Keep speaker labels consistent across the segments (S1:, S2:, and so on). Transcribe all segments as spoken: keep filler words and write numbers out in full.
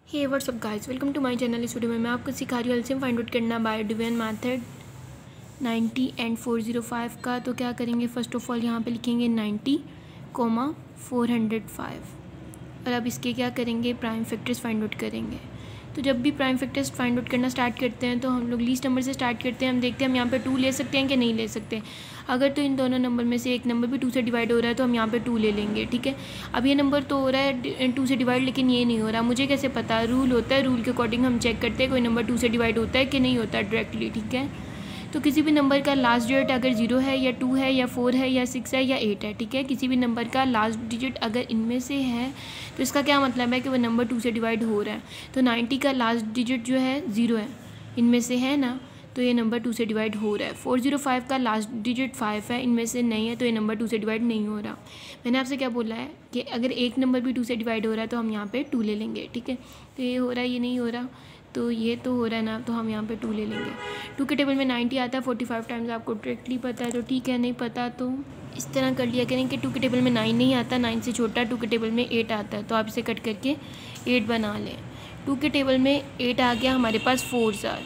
S1: Hey what's up guys, welcome to my channel. इस video में मैं आपको सिखा रही हूँ एलसीएम फाइंड आउट करना by division method ninety and four zero five का। तो क्या करेंगे, फर्स्ट ऑफ ऑल यहाँ पे लिखेंगे ninety comma four hundred five और अब इसके क्या करेंगे, प्राइम फैक्टर्स फाइंड आउट करेंगे। तो जब भी प्राइम फैक्टर्स फाइंड आउट करना स्टार्ट करते हैं तो हम लोग लीस्ट नंबर से स्टार्ट करते हैं। हम देखते हैं हम यहाँ पे टू ले सकते हैं कि नहीं ले सकते। अगर तो इन दोनों नंबर में से एक नंबर भी टू से डिवाइड हो रहा है तो हम यहाँ पे टू ले लेंगे, ठीक है। अब ये नंबर तो हो रहा है टू से डिवाइड, लेकिन ये नहीं हो रहा। मुझे कैसे पता, रूल होता है, रूल के अकॉर्डिंग हम चेक करते हैं कोई नंबर टू से डिवाइड होता है कि नहीं होता डायरेक्टली, ठीक है। तो किसी भी नंबर का लास्ट डिजिट अगर जीरो है या टू है या फोर है या सिक्स है या एट है, ठीक है, किसी भी नंबर का लास्ट डिजिट अगर इनमें से है तो इसका क्या मतलब है कि वह नंबर टू से डिवाइड हो रहा है। तो नाइन्टी का लास्ट डिजिट जो है ज़ीरो है, इनमें से है ना, तो ये नंबर टू से डिवाइड हो रहा है। फोर ज़ीरो फाइव का लास्ट डिजिट फाइव है, इनमें से नहीं है, तो ये नंबर टू से डिवाइड नहीं हो रहा। मैंने आपसे क्या बोला है कि अगर एक नंबर भी टू से डिवाइड हो रहा है तो हम यहाँ पे टू ले लेंगे, ठीक है। तो ये हो रहा है, ये नहीं हो रहा, तो ये तो हो रहा है ना, तो हम यहाँ पे टू ले लेंगे। टू के टेबल में नाइन्टी आता है फोर्टी फाइव टाइम्स, आपको डायरेक्टली पता है तो ठीक है, नहीं पता तो इस तरह कर लिया करें कि टू के टेबल में नाइन नहीं आता, नाइन से छोटा टू के टेबल में एट आता है, तो आप इसे कट करके एट बना लें। टू के टेबल में एट आ गया, हमारे पास फोर ज़ार,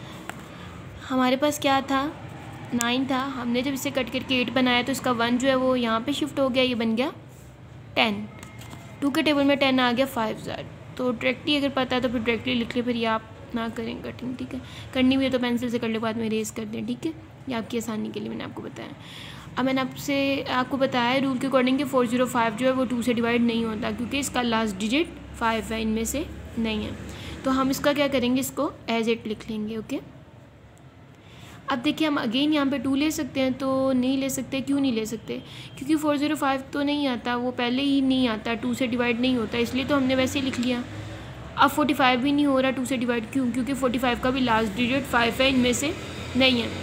S1: हमारे पास क्या था, नाइन था। हमने जब इसे कट करके एट बनाया तो इसका वन जो है वो यहाँ पे शिफ्ट हो गया, ये बन गया टेन। टू के टेबल में टेन आ गया फाइव ज़ार। तो डायरेक्टली अगर पता है तो फिर डायरेक्टली लिख ले, फिर ये आप ना करें कटिंग, ठीक है। करनी भी है तो पेंसिल से कर ले, बाद में रेस कर दें, ठीक है। ये आपकी आसानी के लिए मैंने आपको बताया। अब मैंने आपसे आपको बताया रूल के अकॉर्डिंग कि फोर ज़ीरो फाइव जो है वो टू से डिवाइड नहीं होता क्योंकि इसका लास्ट डिजिट फाइव है, इनमें से नहीं है। तो हम इसका क्या करेंगे, इसको एज इट लिख लेंगे, ओके। अब देखिए हम अगेन यहाँ पे टू ले सकते हैं तो नहीं ले सकते। क्यों नहीं ले सकते, क्योंकि फोर ज़ीरो फाइव तो नहीं आता, वो पहले ही नहीं आता, टू से डिवाइड नहीं होता, इसलिए तो हमने वैसे ही लिख लिया। अब फोर्टी फाइव भी नहीं हो रहा टू से डिवाइड, क्यों, क्योंकि फोर्टी फाइव का भी लास्ट डिजिट फाइव है, इनमें से नहीं है।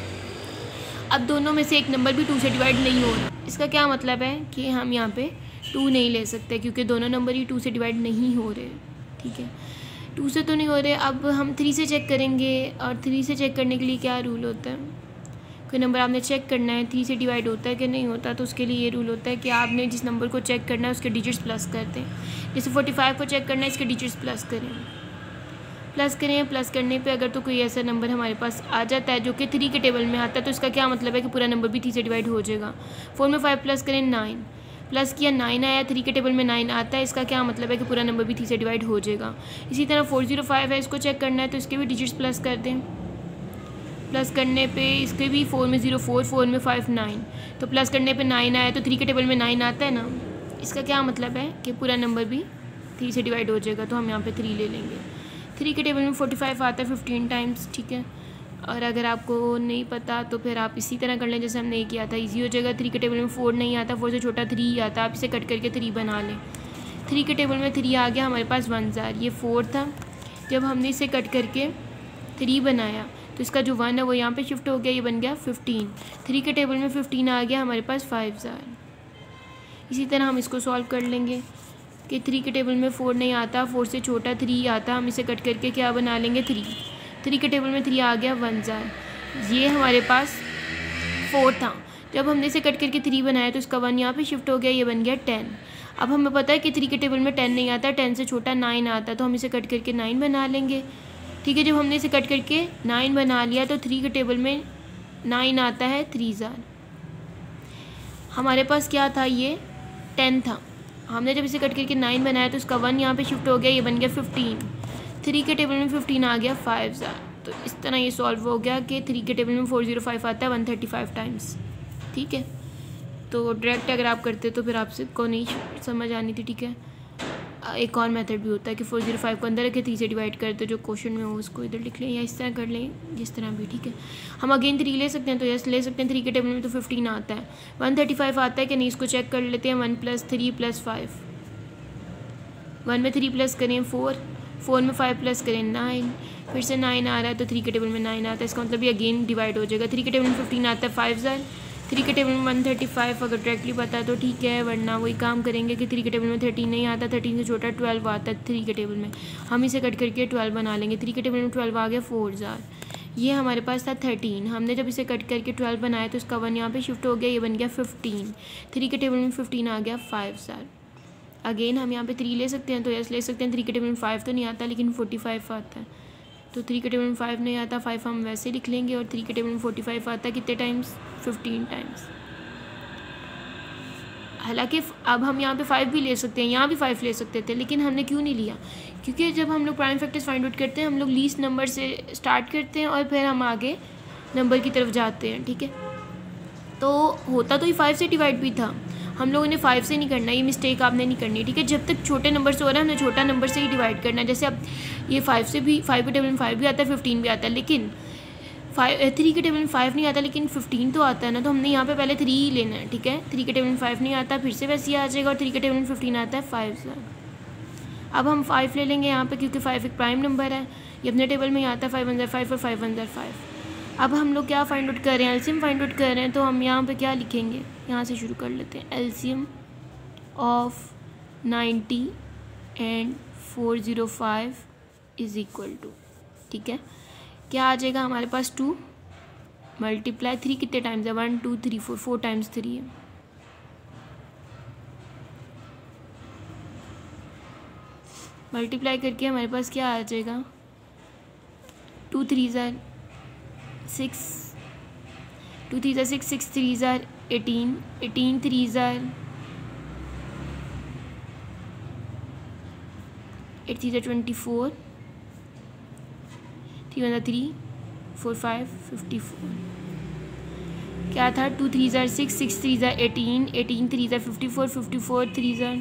S1: अब दोनों में से एक नंबर भी टू से डिवाइड नहीं हो रहा, इसका क्या मतलब है कि हम यहाँ पे टू नहीं ले सकते क्योंकि दोनों नंबर ही टू से डिवाइड नहीं हो रहे, ठीक है। टू से तो नहीं हो रहे। अब हम थ्री से चेक करेंगे, और थ्री से चेक करने के लिए क्या रूल होता है, कोई नंबर आपने चेक करना है थ्री से डिवाइड होता है कि नहीं होता, तो उसके लिए ये रूल होता है कि आपने जिस नंबर को चेक करना है उसके डिजिट्स प्लस करते हैं। जैसे फोर्टी फाइव को चेक करना है, इसके डिजिट्स प्लस करें, प्लस करें, प्लस करने पे अगर तो कोई ऐसा नंबर हमारे पास आ जाता है जो कि थ्री के टेबल में आता है तो इसका क्या मतलब है कि पूरा नंबर भी थ्री से डिवाइड हो जाएगा। फोर में फाइव प्लस करें, नाइन, प्लस किया, नाइन आया, थ्री के टेबल में नाइन आता है, इसका क्या मतलब है कि पूरा नंबर भी थ्री से डिवाइड हो जाएगा। इसी तरह फोर ज़ीरो फाइव है, इसको चेक करना है तो इसके भी डिजिट्स प्लस कर दें, प्लस करने पे इसके भी फोर में ज़ीरो फोर, फोर में फाइव नाइन, तो प्लस करने पे नाइन आया तो थ्री के टेबल में नाइन आता है ना, इसका क्या मतलब है कि पूरा नंबर भी थ्री से डिवाइड हो जाएगा, तो हम यहाँ पे थ्री ले लेंगे। थ्री के टेबल में फोर्टी फाइव आता है फिफ्टीन टाइम्स, ठीक है। और अगर आपको नहीं पता तो फिर आप इसी तरह कर लें जैसे हमने ये किया था, ईजी हो जाएगा। थ्री के टेबल में फोर नहीं आता, फोर से छोटा थ्री आता, आप इसे कट करके थ्री बना लें। थ्री के टेबल में थ्री आ गया, हमारे पास वन ज़ार, ये फोर था, जब हमने इसे कट करके थ्री बनाया तो इसका जो वन है वो यहाँ पे शिफ्ट हो गया, ये बन गया फिफ्टीन। थ्री के टेबल में फिफ्टीन आ गया, हमारे पास फाइव ज़ार। इसी तरह हम इसको सॉल्व कर लेंगे कि थ्री के टेबल में फोर नहीं आता, फोर से छोटा थ्री आता, हम इसे कट करके क्या बना लेंगे, थ्री। थ्री के टेबल में थ्री आ गया, वन ज़ार, ये हमारे पास फोर था, जब हमने इसे कट करके थ्री बनाया तो इसका वन यहाँ पे शिफ्ट हो गया, ये बन गया टेन। अब हमें पता है कि थ्री के टेबल में टेन नहीं आता, टेन से छोटा नाइन आता, तो हम इसे कट करके नाइन बना लेंगे, ठीक है। जब हमने इसे कट करके नाइन बना लिया तो थ्री के टेबल में नाइन आता है, थ्री ज़ार, हमारे पास क्या था, ये टेन था। हमने जब इसे कट करके नाइन बनाया तो इसका वन यहाँ पे शिफ्ट हो गया, ये बन गया फिफ्टीन। थ्री के टेबल में फिफ्टीन आ गया, फाइव ज़ार। तो इस तरह ये सॉल्व हो गया कि थ्री के टेबल में फोर ज़ीरो फाइव आता है वन थर्टी फाइव टाइम्स, ठीक है। तो डायरेक्ट अगर आप करते तो फिर आपसे को नहीं समझ आनी थी, ठीक है। एक और मेथड भी होता है कि फोर ज़ीरो फाइव को अंदर रखे, थ्री से डिवाइड करते, जो क्वेश्चन में हो उसको इधर लिख लें या इस तरह कर लें, जिस तरह भी, ठीक है। हम अगेन थ्री ले सकते हैं तो यस ले सकते हैं। थ्री के टेबल में तो फिफ्टीन आता है, वन थर्टी फाइव आता है कि नहीं, इसको चेक कर लेते हैं। One plus three plus five, one में थ्री प्लस करें फोर, फोर में फाइव प्लस करें नाइन, फिर से नाइन आ रहा है तो थ्री के टेबल में नाइन आता है, इसका मतलब ये अगेन डिवाइड हो जाएगा। थ्री के टेबल में फिफ्टीन आता है, फाइव ज़ार, थ्री के टेबल में वन थर्टी फाइव, अगर डायरेक्टली पता है तो ठीक है, वरना वही काम करेंगे कि थ्री के टेबल में थर्टीन नहीं आता, थर्टीन से छोटा ट्वेल्व आता है थ्री के टेबल में, हम इसे कट करके ट्वेल्व बना लेंगे। थ्री के टेबल में ट्वेल्व आ गया, फोर ज़ार, ये हमारे पास था थर्टीन, हमने जब इसे कट करके ट्वेल्व बनाया तो इसका वन यहाँ पे शिफ्ट हो गया, ये बन गया फिफ्टीन। थ्री के टेबल में फिफ्टीन आ गया, फाइव ज़ार। अगेन हम यहाँ पे थ्री ले सकते हैं, तो यस ले सकते हैं। थ्री के टेबल में फाइव तो नहीं आता, लेकिन फोर्टी फाइव आता है, तो थ्री के टेबल में फाइव नहीं आता, फाइव हम वैसे लिख लेंगे। और थ्री के टेबल में फोर्टी फाइव आता है कितने टाइम्स, फिफ्टीन टाइम्स। हालांकि अब हम यहाँ पे फाइव भी ले सकते हैं, यहाँ भी फाइव ले सकते थे, लेकिन हमने क्यों नहीं लिया, क्योंकि जब हम लोग प्राइम फैक्टर्स फाइंड आउट करते हैं हम लोग लीस्ट नंबर से स्टार्ट करते हैं और फिर हम आगे नंबर की तरफ जाते हैं, ठीक है। तो होता तो ये फाइव से डिवाइड भी था, हम लोगों ने फाइव से नहीं करना, ये मिस्टेक आपने नहीं करनी, ठीक है। जब तक छोटे नंबर से हो रहा है हमने छोटा नंबर से ही डिवाइड करना है। जैसे अब ये फाइव से भी, फाइव के टेबल में फाइव भी आता है, फिफ्टीन भी आता है, लेकिन फाइव थ्री के टेबल में फाइव नहीं आता, लेकिन फिफ्टीन तो आता है ना, तो हमने यहाँ पे पहले थ्री ही लेना है, ठीक है। थ्री के टेबल में फाइव नहीं आता, फिर से वैसे ही आ जाएगा, और थ्री के टेबल में फिफ्टीन आता है, फाइव से। अब हम फाइव ले लेंगे यहाँ पे, क्योंकि फाइव एक प्राइम नंबर है, ये अपने टेबल में ही आता है, फाइव हंड्रेड फाइव और फाइव हंड्रेड फाइव। अब हम लोग क्या फाइंड आउट कर रहे हैं, एलसीएम फाइंड आउट कर रहे हैं, तो हम यहाँ पे क्या लिखेंगे, यहाँ से शुरू कर लेते हैं। LCM of ninety and four zero five is equal to, ठीक है, क्या आ जाएगा हमारे पास, टू मल्टीप्लाई थ्री कितने टाइम्स है, one two three four, four times three है, मल्टीप्लाई करके हमारे पास क्या आ जाएगा, टू थ्री ज़ार सिक्स, टू थ्री ज़ार सिक्स, सिक्स थ्री ज़ार एटीन, एटीन थ्री ज़ार एट थ्री ज़ार ट्वेंटी फोर, थ्री वन ज़ार three, four five fifty four, क्या था, टू थ्री ज़ार सिक्स, सिक्स थ्री ज़ार एटीन, एटीन थ्री ज़ार fifty four, fifty four three ज़ार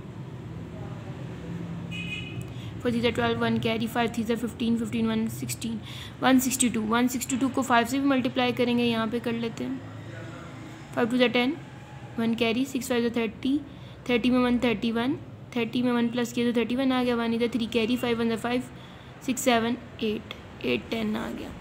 S1: फोर थ्री ज़ार twelve, one carry, five three ज़ार fifteen, fifteen one sixteen, one sixty two, one sixty two को five से भी multiply करेंगे, यहाँ पे कर लेते हैं, फाइव टू ज़ार ten, one carry, six five ज़ार थर्टी, थर्टी में वन थर्टी वन, थर्टी में वन प्लस किया तो थर्टी वन आ गया, वन इधर थ्री कैरी, फाइव वन ज़ार five, six seven eight, eight ten आ गया।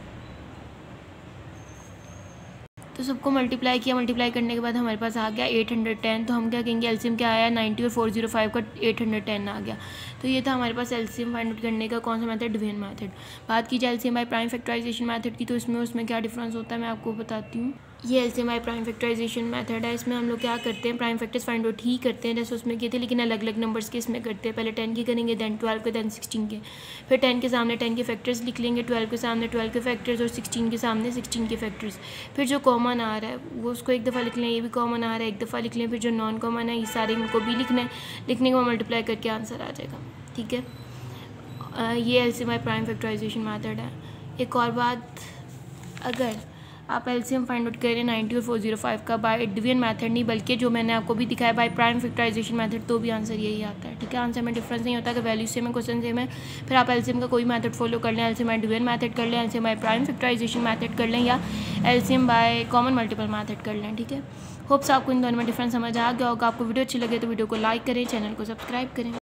S1: तो सबको मल्टीप्लाई किया, मल्टीप्लाई करने के बाद हमारे पास आ गया एट हंड्रेड टेन, तो हम क्या कहेंगे, एलसीएम क्या आया, नाइन्टी और फोर ज़ीरो फाइव का एट हंड्रेड टेन आ गया। तो ये था हमारे पास एलसीएम फाइंड आउट करने का कौन सा मेथड, डिवीजन मेथड। बात की जाए LCM by prime factorization method की, तो इसमें उसमें क्या डिफरेंस होता है मैं आपको बताती हूँ। ये LCM by prime factorization method है, इसमें हम लोग क्या करते हैं, प्राइम फैक्टर्स फाइंड आउट ही करते हैं जैसे उसमें किए थे, लेकिन अलग अलग नंबर्स के इसमें करते हैं। पहले टेन के करेंगे, दैन ट्वेल्व के, दैन सिक्सटीन के, फिर टेन के सामने टेन के फैक्टर्स लिख लेंगे, ट्वेल्व के सामने ट्वेल्व के फैक्टर्स, और सिक्सटीन के सामने सिक्सटीन के फैक्टर्स। फिर जो कॉमन आ रहा है वो उसको एक दफ़ा लिख लें, ये भी कॉमन आ रहा है एक दफ़ा लिख लें, फिर जो नॉन कॉमन है ये सारे इनको भी लिखना है, लिखने के बाद मल्टीप्लाई करके आंसर आ जाएगा, ठीक है। ये LCM by prime factorization method है। एक और बात, अगर आप एलसीएम फाइंड आउट करें नाइन्टी और फोर ज़ीरो फाइव का बाय डिवीजन मेथड नहीं, बल्कि जो मैंने आपको भी दिखाया बाय प्राइम फैक्टराइजेशन मेथड, तो भी आंसर यही आता है, ठीक है। आंसर में डिफरेंस नहीं होता कि वैल्यू सेम है, क्वेश्चन सेम है, फिर आप एलसीएम का कोई मेथड फॉलो कर लें, एलसीएम बाय डिवीजन मेथड कर लें, LCM by prime factorization method कर लें, या LCM by common multiple method कर लें, ठीक है। होप्स आपको इन दोनों में डिफरेंस समझ आ गया होगा। आपको वीडियो अच्छी लगे तो वीडियो को लाइक करें, चैनल को सब्सक्राइब करें।